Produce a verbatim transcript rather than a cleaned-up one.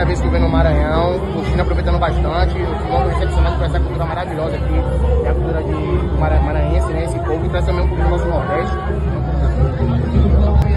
vez que eu venho no Maranhão, curtindo, aproveitando bastante. Eu fui logo recepcionado por essa cultura maravilhosa aqui, que é a cultura de, do maranhense, né? Esse povo, e traz também um pouco do nosso Nordeste.